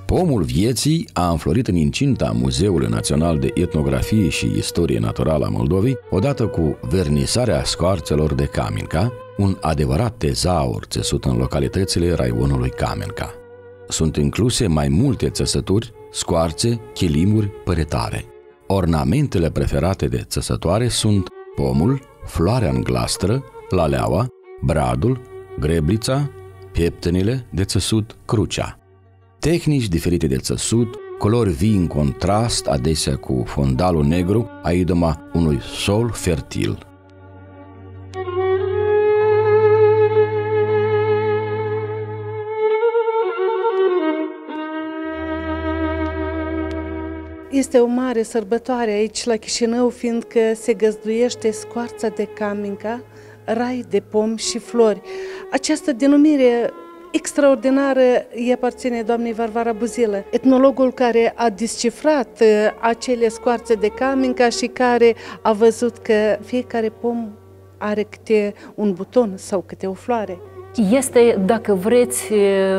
Pomul vieții a înflorit în incinta Muzeului Național de Etnografie și Istorie Naturală a Moldovei, odată cu vernisarea scoarțelor de Caminca, un adevărat tezaur țesut în localitățile raionului Caminca. Sunt incluse mai multe țesături, scoarțe, chilimuri, păretare. Ornamentele preferate de țesătoare sunt pomul, floarea în glastră, laleaua, bradul, greblița, pieptănile de țesut, crucea. Tehnici diferite de țesut, culori vii în contrast, adesea cu fondalul negru, a idoma unui sol fertil. Este o mare sărbătoare aici la Chișinău, fiindcă se găzduiește scoarța de Caminca, rai de pomi și flori. Această denumire extraordinară îi aparține doamnei Varvara Buzilă, etnologul care a descifrat acele scoarțe de Caminca și care a văzut că fiecare pom are câte un buton sau câte o floare. Este, dacă vreți,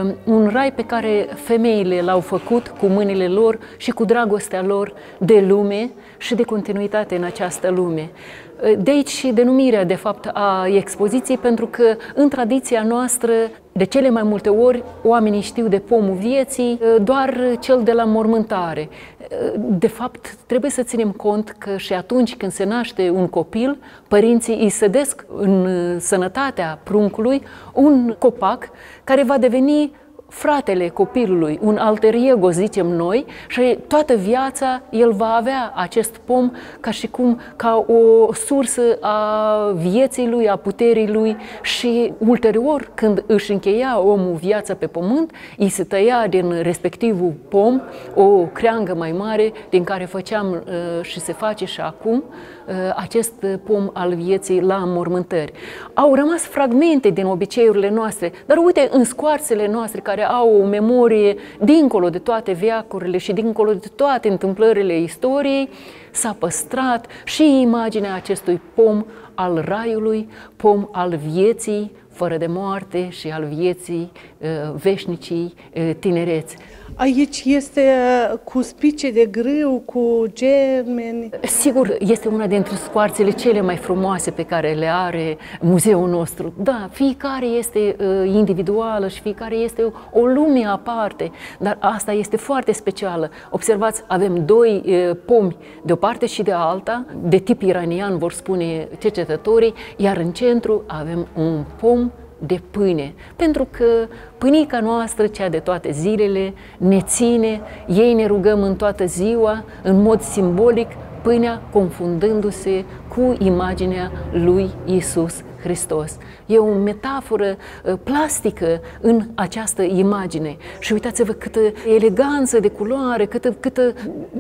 un rai pe care femeile l-au făcut cu mâinile lor și cu dragostea lor de lume și de continuitate în această lume. De aici și denumirea, de fapt, a expoziției, pentru că în tradiția noastră, de cele mai multe ori, oamenii știu de pomul vieții doar cel de la mormântare. De fapt, trebuie să ținem cont că și atunci când se naște un copil, părinții îi sădesc în sănătatea pruncului un copac care va deveni fratele copilului, un alter ego, zicem noi, și toată viața el va avea acest pom ca și cum ca o sursă a vieții lui, a puterii lui și ulterior, când își încheia omul viața pe pământ, îi se tăia din respectivul pom o creangă mai mare din care făceam și se face și acum acest pom al vieții la înmormântări. Au rămas fragmente din obiceiurile noastre, dar uite, în scoarțele noastre care au o memorie dincolo de toate veacurile și dincolo de toate întâmplările istoriei, s-a păstrat și imaginea acestui pom al raiului, pom al vieții fără de moarte și al vieții veșnicii tinereți. Aici este cu spice de grâu, cu germeni. Sigur, este una dintre scoarțele cele mai frumoase pe care le are muzeul nostru. Da, fiecare este individuală și fiecare este o lume aparte, dar asta este foarte specială. Observați, avem doi pomi de o parte și de alta, de tip iranian, vor spune cercetătorii, iar în centru avem un pom de pâine, pentru că pâinica noastră, cea de toate zilele, ne ține, ei ne rugăm în toată ziua, în mod simbolic, pâinea confundându-se cu imaginea lui Iisus Hristos. E o metaforă plastică în această imagine. Și uitați-vă câtă eleganță de culoare, câtă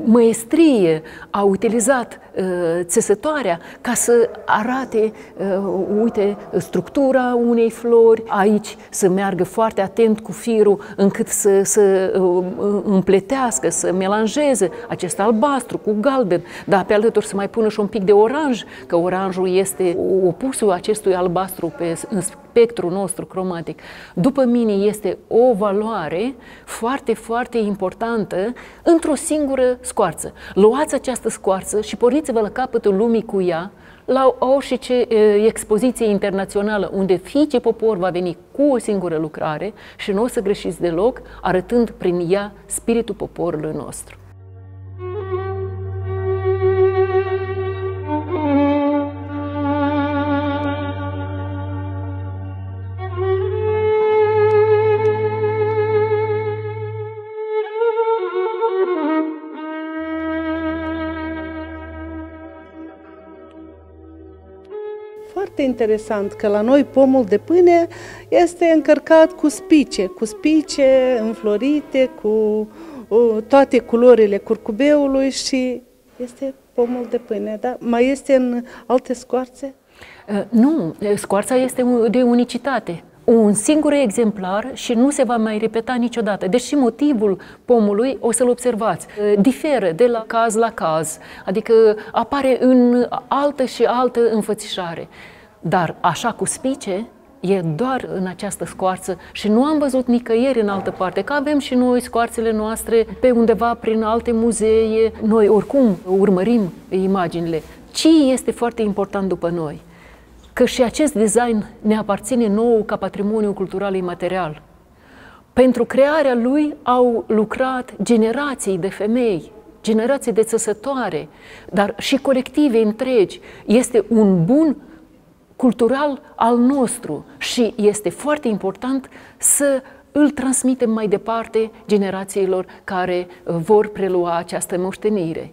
măestrie a utilizat țesătoarea ca să arate, uite, structura unei flori, aici să meargă foarte atent cu firul încât să împletească, să melanjeze acest albastru cu galben, dar pe alături să mai pună și un pic de oranj, că oranjul este opusul acestui albastru în spectrul nostru cromatic. După mine este o valoare foarte, foarte importantă într-o singură scoarță. Luați această scoarță și porniți-vă la capătul lumii cu ea, la orice expoziție internațională unde fiecare popor va veni cu o singură lucrare și nu o să greșiți deloc, arătând prin ea spiritul poporului nostru. Foarte interesant că la noi pomul de pâine este încărcat cu spice înflorite, cu toate culorile curcubeului și este pomul de pâine. Da? Mai este în alte scoarțe? Nu, scoarța este de unicitate. Un singur exemplar și nu se va mai repeta niciodată. Deși motivul pomului, o să-l observați, diferă de la caz la caz, adică apare în altă și altă înfățișare. Dar așa cu spice, e doar în această scoarță și nu am văzut nicăieri în altă parte, că avem și noi scoarțele noastre pe undeva prin alte muzee, noi oricum urmărim imaginile. Ce este foarte important după noi? Că și acest design ne aparține nouă ca patrimoniu cultural imaterial. Pentru crearea lui au lucrat generații de femei, generații de țăsătoare, dar și colective întregi. Este un bun cultural al nostru și este foarte important să îl transmitem mai departe generațiilor care vor prelua această moștenire.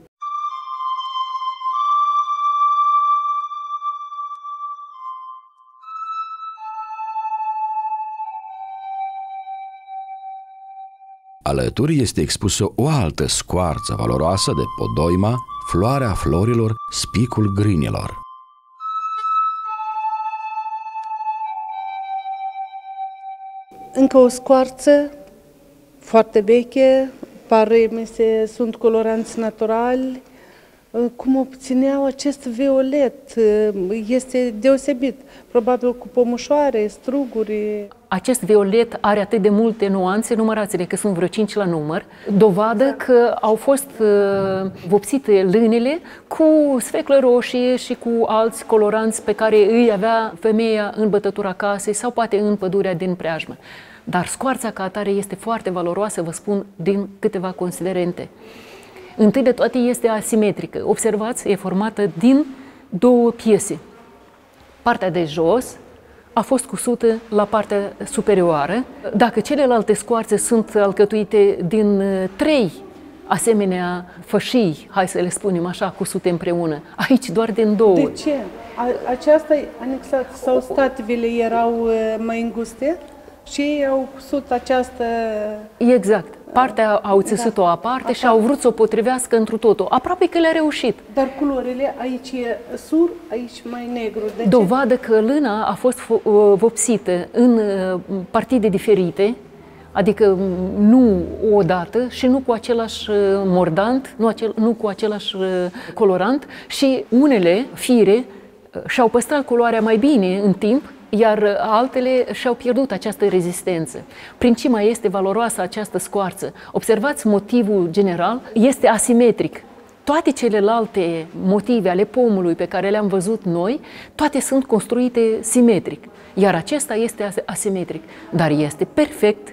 Alături este expusă o altă scoarță valoroasă de Podoima, floarea florilor, spicul grânilor. Încă o scoarță foarte veche, pare sunt coloranți naturali. Cum obțineau acest violet? Este deosebit, probabil cu pomușoare, struguri. Acest violet are atât de multe nuanțe, numărați-le că sunt vreo 5 la număr, dovadă că au fost vopsite lânele cu sfeclă roșie și cu alți coloranți pe care îi avea femeia în bătătura casei sau poate în pădurea din preajmă. Dar scoarța ca atare este foarte valoroasă, vă spun, din câteva considerente. Întâi de toate este asimetrică. Observați, e formată din două piese. Partea de jos a fost cusută la partea superioară. Dacă celelalte scoarțe sunt alcătuite din 3 asemenea fășii, hai să le spunem așa, cusute împreună, aici doar din 2. De ce? Aceasta e anexat sau stativele erau mai înguste și ei au cusut această... Exact. Partea au țesut-o aparte și au vrut să o potrivească întru totul. Aproape că le-a reușit. Dar culorile, aici e sur, aici mai negru. De ce? Dovadă că lâna a fost vopsită în partide diferite, adică nu odată și nu cu același mordant, nu cu același colorant și unele fire și-au păstrat culoarea mai bine în timp, iar altele și-au pierdut această rezistență. Prin ce mai este valoroasă această scoarță? Observați, motivul general este asimetric. Toate celelalte motive ale pomului pe care le-am văzut noi, toate sunt construite simetric, iar acesta este asimetric, dar este perfect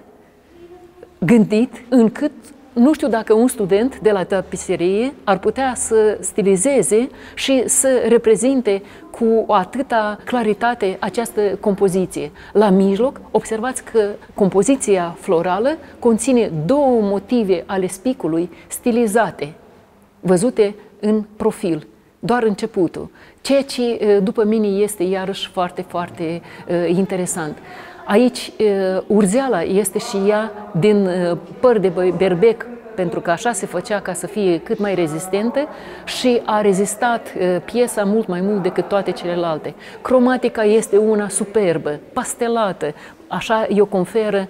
gândit încât nu știu dacă un student de la tapiserie ar putea să stilizeze și să reprezinte cu atâta claritate această compoziție. La mijloc, observați că compoziția florală conține 2 motive ale spicului stilizate, văzute în profil, doar începutul, ceea ce după mine este iarăși foarte, foarte interesant. Aici urzeala este și ea din păr de berbec, pentru că așa se făcea ca să fie cât mai rezistentă și a rezistat piesa mult mai mult decât toate celelalte. Cromatica este una superbă, pastelată, așa i-o conferă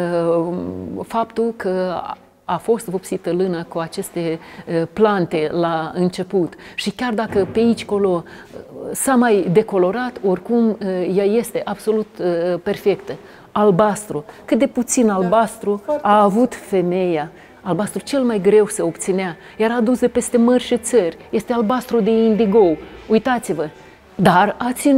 faptul că a fost vopsită lâna cu aceste plante la început și chiar dacă pe aici colo s-a mai decolorat, oricum ea este absolut perfectă. Albastru, cât de puțin albastru a avut femeia. Albastru cel mai greu se obținea, era adus de peste mări și țări, este albastru de indigo, uitați-vă, dar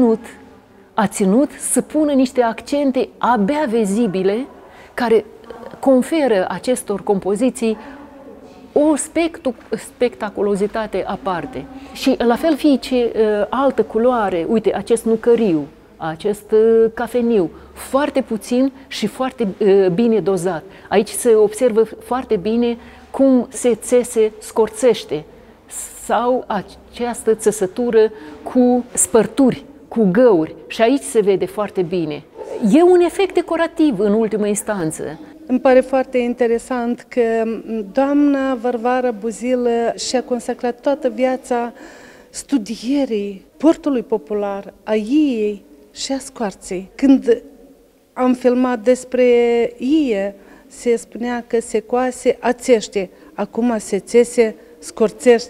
a ținut să pună niște accente abia vizibile care conferă acestor compoziții o spectaculozitate aparte. Și la fel fie ce altă culoare, uite, acest nucăriu, acest cafeniu, foarte puțin și foarte bine dozat. Aici se observă foarte bine cum se scorțește sau această țesătură cu spărturi, cu găuri și aici se vede foarte bine. E un efect decorativ în ultimă instanță. Îmi pare foarte interesant că doamna Varvara Buzilă și-a consacrat toată viața studierii portului popular, a iei și a scoarței. Când am filmat despre ie, se spunea că se coase, ațește, acum se țese, scorțește.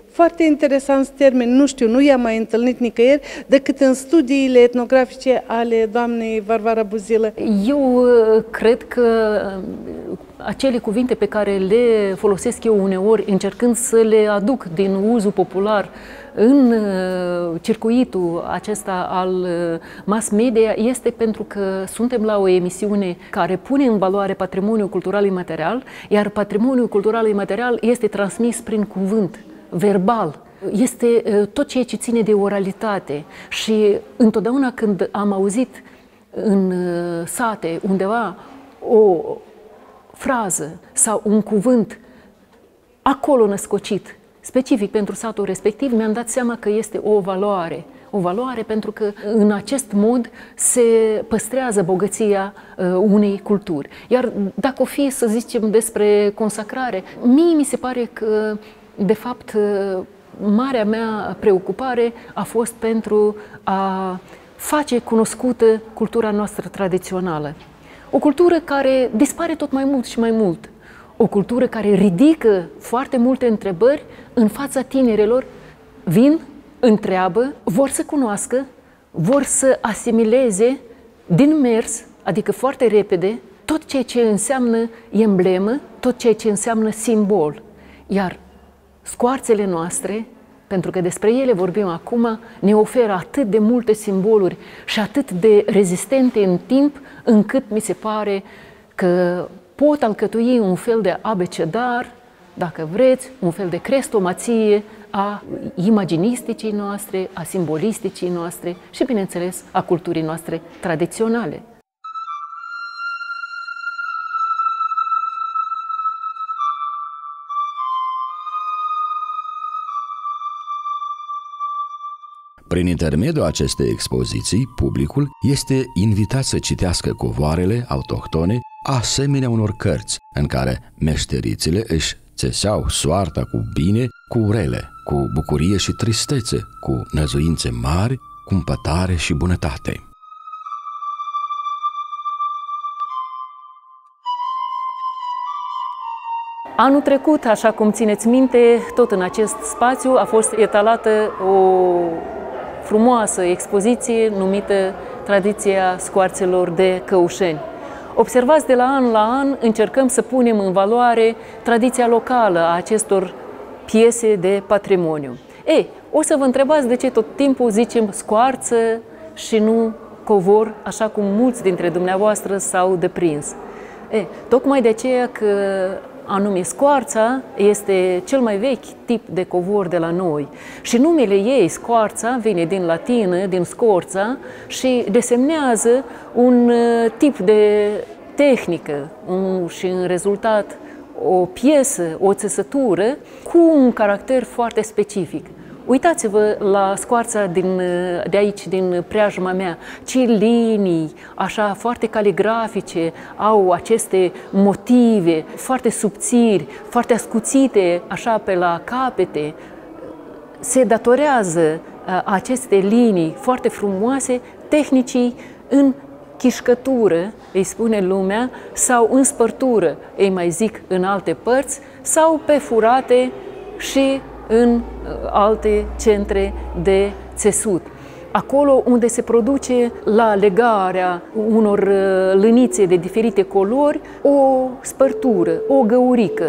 Foarte interesant termen, nu știu, nu i-am mai întâlnit nicăieri decât în studiile etnografice ale doamnei Varvara Buzilă. Eu cred că acele cuvinte pe care le folosesc eu uneori, încercând să le aduc din uzul popular în circuitul acesta al mass media, este pentru că suntem la o emisiune care pune în valoare patrimoniul cultural imaterial, iar patrimoniul cultural imaterial este transmis prin cuvânt, verbal. Este tot ceea ce ține de oralitate și întotdeauna când am auzit în sate undeva o frază sau un cuvânt acolo născocit, specific pentru satul respectiv, mi-am dat seama că este o valoare. O valoare pentru că în acest mod se păstrează bogăția unei culturi. Iar dacă o fi să zicem despre consacrare, mie mi se pare că, de fapt, marea mea preocupare a fost pentru a face cunoscută cultura noastră tradițională. O cultură care dispare tot mai mult și mai mult. O cultură care ridică foarte multe întrebări în fața tinerilor. Vin, întreabă, vor să cunoască, vor să asimileze din mers, adică foarte repede, tot ceea ce înseamnă emblemă, tot ceea ce înseamnă simbol. Iar scoarțele noastre, pentru că despre ele vorbim acum, ne oferă atât de multe simboluri și atât de rezistente în timp, încât mi se pare că pot alcătui un fel de abecedar, dacă vreți, un fel de crestomație a imaginisticii noastre, a simbolisticii noastre și, bineînțeles, a culturii noastre tradiționale. Prin intermediul acestei expoziții, publicul este invitat să citească covoarele autohtone asemenea unor cărți în care meșterițele își țeseau soarta cu bine, cu rele, cu bucurie și tristețe, cu năzuințe mari, cumpătare și bunătate. Anul trecut, așa cum țineți minte, tot în acest spațiu a fost etalată o frumoasă expoziție numită Tradiția scoarțelor de Căușeni. Observați, de la an la an încercăm să punem în valoare tradiția locală a acestor piese de patrimoniu. O să vă întrebați de ce tot timpul zicem scoarță și nu covor, așa cum mulți dintre dumneavoastră s-au deprins. Tocmai de aceea că anume scoarța este cel mai vechi tip de covor de la noi și numele ei, scoarța, vine din latină, din scorța și desemnează un tip de tehnică și în rezultat o piesă, o țesătură cu un caracter foarte specific. Uitați-vă la scoarța de aici, din preajma mea, ce linii, așa, foarte caligrafice, au aceste motive foarte subțiri, foarte ascuțite, așa, pe la capete. Se datorează aceste linii foarte frumoase tehnicii în chișcătură, îi spune lumea, sau în spărtură, ei mai zic în alte părți, sau pe furate și în alte centre de țesut. Acolo unde se produce la legarea unor lânițe de diferite culori o spărtură, o găurică.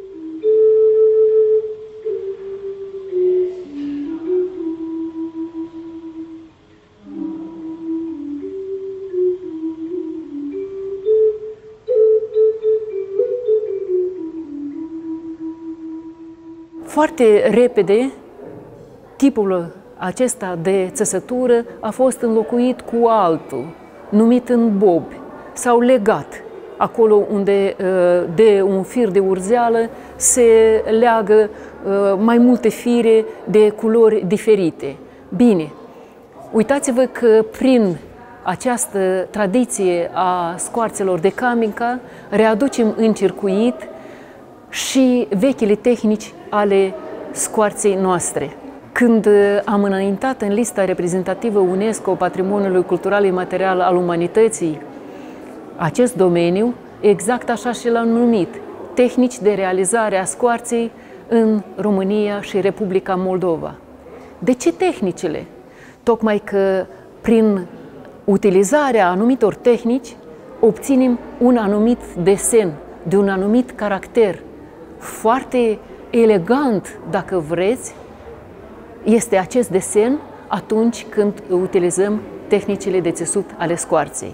Foarte repede, tipul acesta de țesătură a fost înlocuit cu altul, numit în bob sau legat, acolo unde de un fir de urzeală se leagă mai multe fire de culori diferite. Bine, uitați-vă că prin această tradiție a scoarțelor de caminca readucem în circuit și vechile tehnici ale scoarței noastre. Când am înaintat în lista reprezentativă UNESCO Patrimoniului Cultural Imaterial al Umanității acest domeniu, exact așa și l-am numit, tehnici de realizare a scoarței în România și Republica Moldova. De ce tehnicile? Tocmai că prin utilizarea anumitor tehnici obținem un anumit desen, de un anumit caracter, foarte elegant, dacă vreți, este acest desen atunci când utilizăm tehnicile de țesut ale scoarței.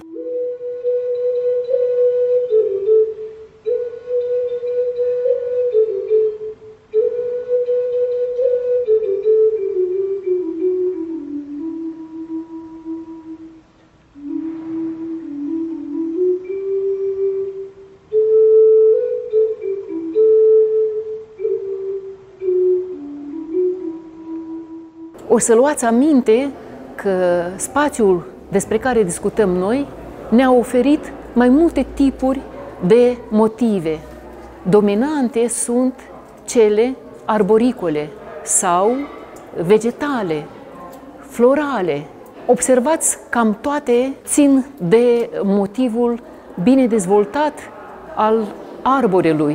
O să luați aminte că spațiul despre care discutăm noi ne-a oferit mai multe tipuri de motive. Dominante sunt cele arboricole sau vegetale, florale. Observați, cam toate țin de motivul bine dezvoltat al arborelui.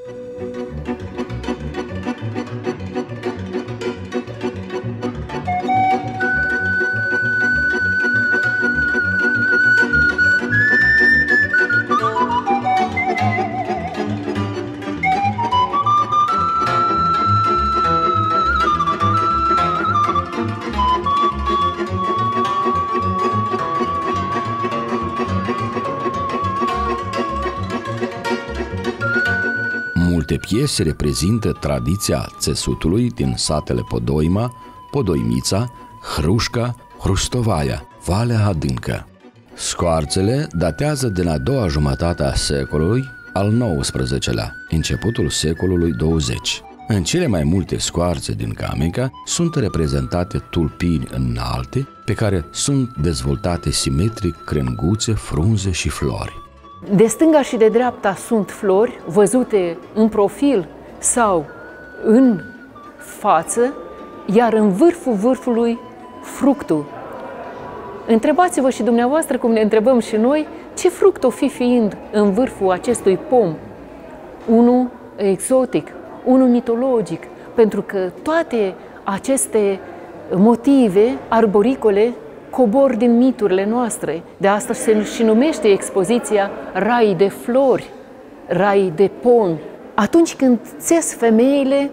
Multe piese reprezintă tradiția țesutului din satele Podoima, Podoimița, Hrușca, Hrustovaia, Valea Adâncă. Scoarțele datează din a doua jumătate a secolului al XIX-lea, începutul secolului 20. În cele mai multe scoarțe din Camenca sunt reprezentate tulpini înalte, pe care sunt dezvoltate simetric crenguțe, frunze și flori. De stânga și de dreapta sunt flori văzute în profil sau în față, iar în vârful vârfului fructul. Întrebați-vă și dumneavoastră, cum ne întrebăm și noi, ce fruct o fi fiind în vârful acestui pom? Unul exotic, unul mitologic, pentru că toate aceste motive arboricole cobor din miturile noastre. De asta se și numește expoziția Rai de flori, Rai de pomi. Atunci când țes femeile,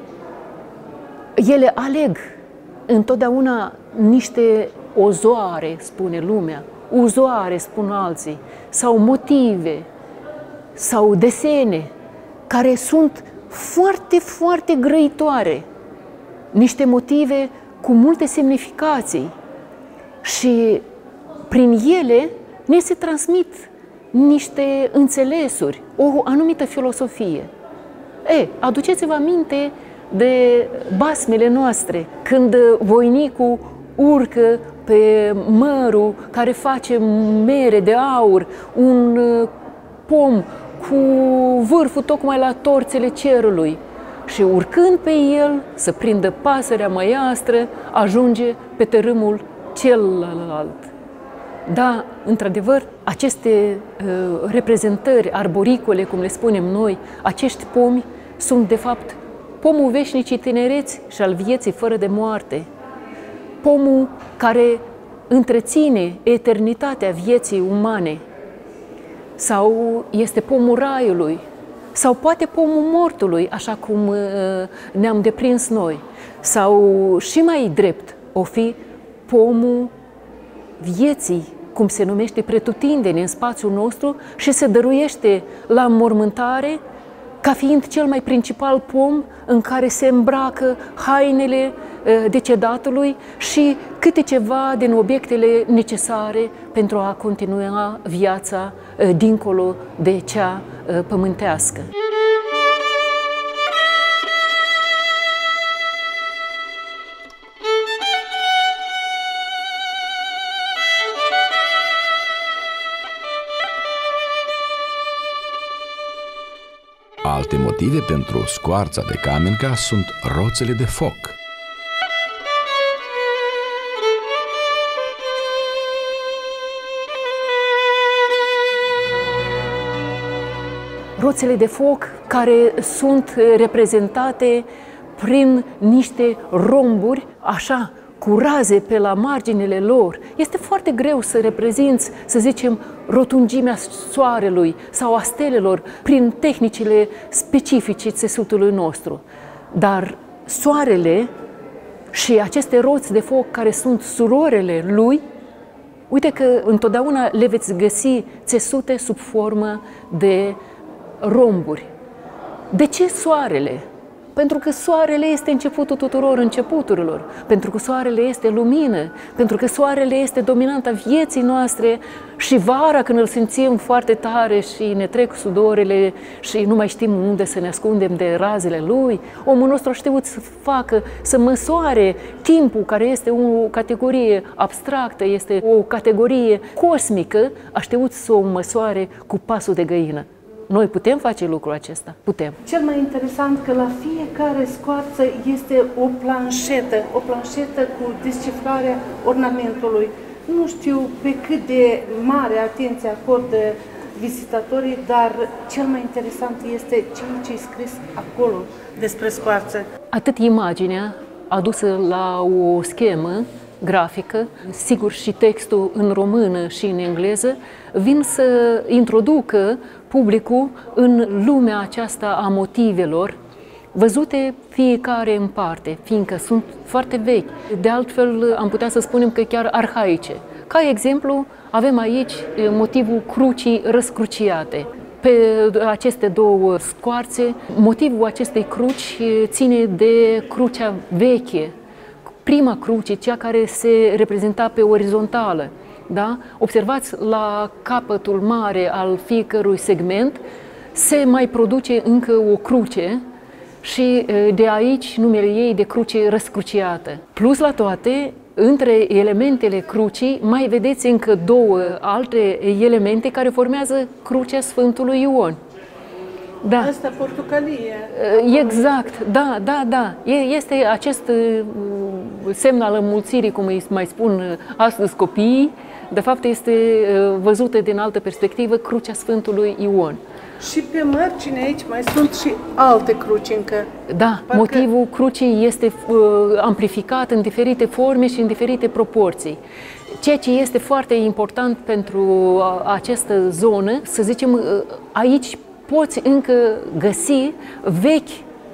ele aleg întotdeauna niște ozoare, spune lumea, uzoare, spun alții, sau motive, sau desene, care sunt foarte, foarte grăitoare. Niște motive cu multe semnificații. Și prin ele ne se transmit niște înțelesuri, o anumită filosofie. Aduceți-vă aminte de basmele noastre, când voinicul urcă pe mărul care face mere de aur, un pom cu vârful tocmai la torțele cerului. Și urcând pe el, să prindă pasărea măiastră, ajunge pe tărâmul celălalt. Da, într-adevăr, aceste reprezentări arboricole, cum le spunem noi, acești pomi, sunt de fapt pomul veșnicii tinereți și al vieții fără de moarte. Pomul care întreține eternitatea vieții umane. Sau este pomul raiului, sau poate pomul mortului, așa cum ne-am deprins noi. Sau și mai drept, o fi pomul vieții, cum se numește pretutindeni în spațiul nostru și se dăruiește la înmormântare ca fiind cel mai principal pom în care se îmbracă hainele decedatului și câte ceva din obiectele necesare pentru a continua viața dincolo de cea pământească. Alte motive pentru scoarța de Camenca sunt roțele de foc. Roțele de foc care sunt reprezentate prin niște romburi, așa, cu raze pe la marginile lor. Este foarte greu să reprezinți, să zicem, rotungimea soarelui sau a stelelor prin tehnicile specifice țesutului nostru. Dar soarele și aceste roți de foc care sunt surorele lui, uite că întotdeauna le veți găsi țesute sub formă de romburi. De ce soarele? Pentru că soarele este începutul tuturor începuturilor, pentru că soarele este lumină, pentru că soarele este dominanta vieții noastre și vara când îl simțim foarte tare și ne trec sudorele și nu mai știm unde să ne ascundem de razele lui, omul nostru a știut să facă, să măsoare timpul, care este o categorie abstractă, este o categorie cosmică, a știut să o măsoare cu pasul de găină. Noi putem face lucrul acesta? Putem. Cel mai interesant că la fiecare scoarță este o planșetă cu descifrarea ornamentului. Nu știu pe cât de mare atenție acordă vizitatorii, dar cel mai interesant este ceea ce e scris acolo despre scoarță. Atât imaginea adusă la o schemă grafică, sigur și textul în română și în engleză, vin să introducă publicul în lumea aceasta a motivelor, văzute fiecare în parte, fiindcă sunt foarte vechi. De altfel, am putea să spunem că chiar arhaice. Ca exemplu, avem aici motivul crucii răscruciate. Pe aceste două scoarțe, motivul acestei cruci ține de crucea veche, prima cruce, cea care se reprezenta pe orizontală. Da? Observați, la capătul mare al fiecărui segment se mai produce încă o cruce și de aici numele ei de cruce răscruciată. Plus la toate, între elementele crucii mai vedeți încă două alte elemente care formează crucea Sfântului Ion. Da. Asta portocalie. Exact, da. Este acest semn al înmulțirii, cum îi mai spun astăzi copiii, de fapt este văzută din altă perspectivă crucea Sfântului Ion. Și pe margine aici mai sunt și alte cruci încă. Da, motivul crucii este amplificat în diferite forme și în diferite proporții. Ceea ce este foarte important pentru această zonă, să zicem, aici poți încă găsi vechi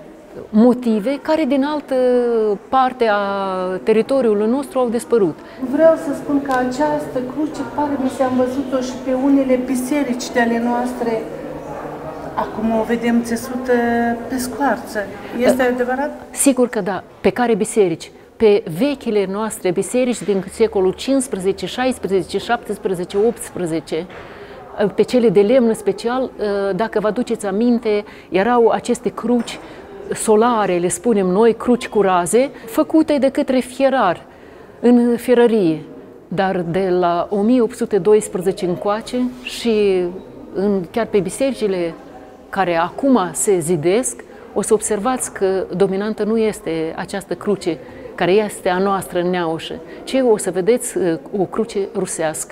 motive care din altă parte a teritoriului nostru au dispărut. Vreau să spun că această cruce pare mi se am văzut-o și pe unele biserici de ale noastre. Acum o vedem țesută pe scoarță. Este adevărat? Sigur că da. Pe care biserici? Pe vechile noastre biserici din secolul 15, 16, 17, 18, pe cele de lemn special, dacă vă aduceți aminte, erau aceste cruci solare, le spunem noi, cruci cu raze, făcute de către fierar, în fierărie. Dar de la 1812 încoace și chiar pe bisericile care acum se zidesc, o să observați că dominantă nu este această cruce care este a noastră în Neaușă, ci o să vedeți o cruce rusească.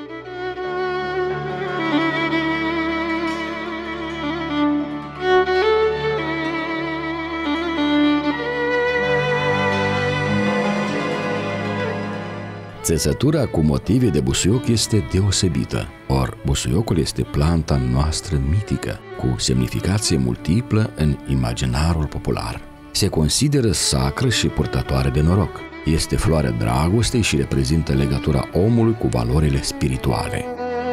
Țesătura cu motive de busuioc este deosebită, or busuiocul este planta noastră mitică, cu semnificație multiplă în imaginarul popular. Se consideră sacră și purtătoare de noroc. Este floarea dragostei și reprezintă legătura omului cu valorile spirituale.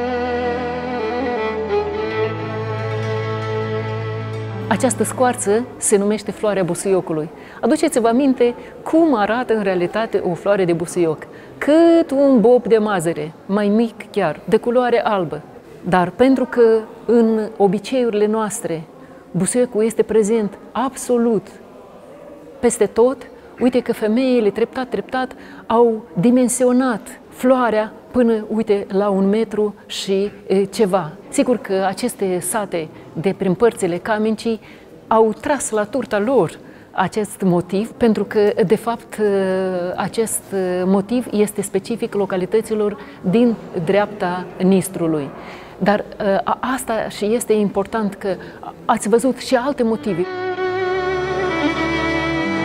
Această scoarță se numește floarea busuiocului. Aduceți-vă aminte cum arată în realitate o floare de busuioc. Cât un bob de mazăre, mai mic chiar, de culoare albă. Dar pentru că în obiceiurile noastre busuiocul este prezent absolut peste tot, uite că femeile treptat au dimensionat floarea până, uite, la 1 metru și ceva. Sigur că aceste sate de prin părțile Camincii au tras la turta lor acest motiv, pentru că, de fapt, acest motiv este specific localităților din dreapta Nistrului. Dar asta și este important, că ați văzut și alte motive.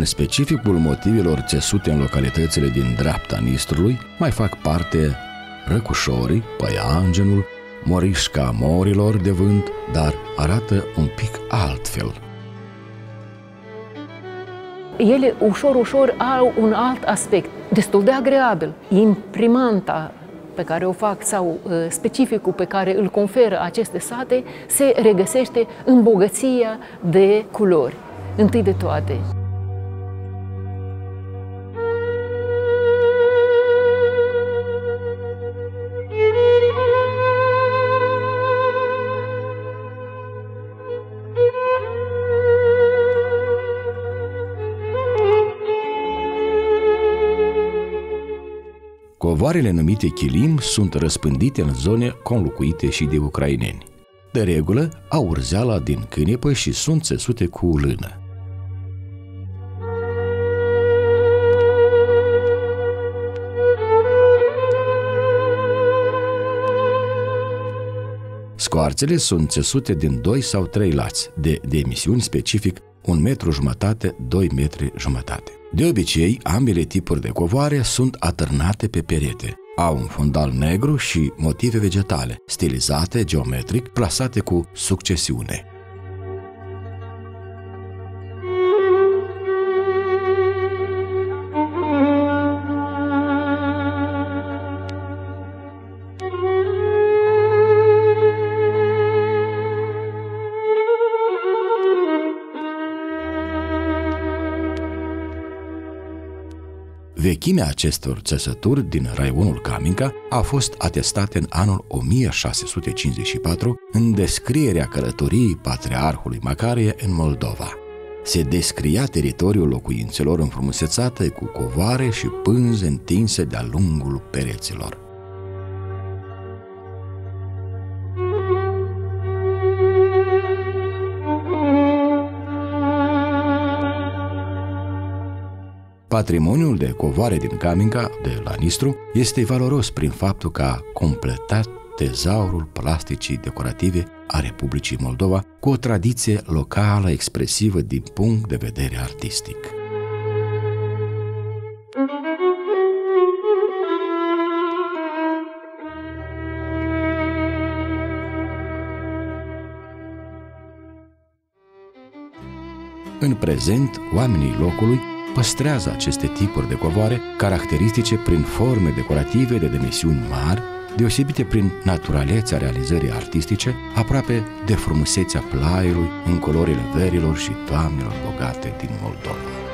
Din specificul motivelor țesute în localitățile din dreapta Nistrului mai fac parte răcușorii, păianjenul, morișca morilor de vânt, dar arată un pic altfel. Ele ușor au un alt aspect, destul de agreabil. Imprimanta pe care o fac sau specificul pe care îl conferă aceste sate se regăsește în bogăția de culori, întâi de toate. Covoarele numite chilim sunt răspândite în zone conlocuite și de ucraineni. De regulă, au urzeala din cânepă și sunt țesute cu lână. Scoarțele sunt țesute din 2 sau 3 lați, de dimensiuni specific 1,5 metru, 2 metri jumătate. De obicei, ambele tipuri de covoare sunt atârnate pe perete. Au un fundal negru și motive vegetale, stilizate geometric, plasate cu succesiune. Vechimea acestor țesături din raionul Caminca a fost atestată în anul 1654 în descrierea călătoriei patriarhului Macarie în Moldova. Se descria teritoriul locuințelor înfrumusețate cu covoare și pânze întinse de-a lungul pereților. Patrimoniul de covoare din Caminca, de la Nistru, este valoros prin faptul că a completat tezaurul plasticii decorative a Republicii Moldova cu o tradiție locală expresivă din punct de vedere artistic. În prezent, oamenii locului păstrează aceste tipuri de covoare caracteristice prin forme decorative de dimensiuni mari, deosebite prin naturalețea realizării artistice, aproape de frumusețea plaiului în culorile verilor și toamnelor bogate din Moldova.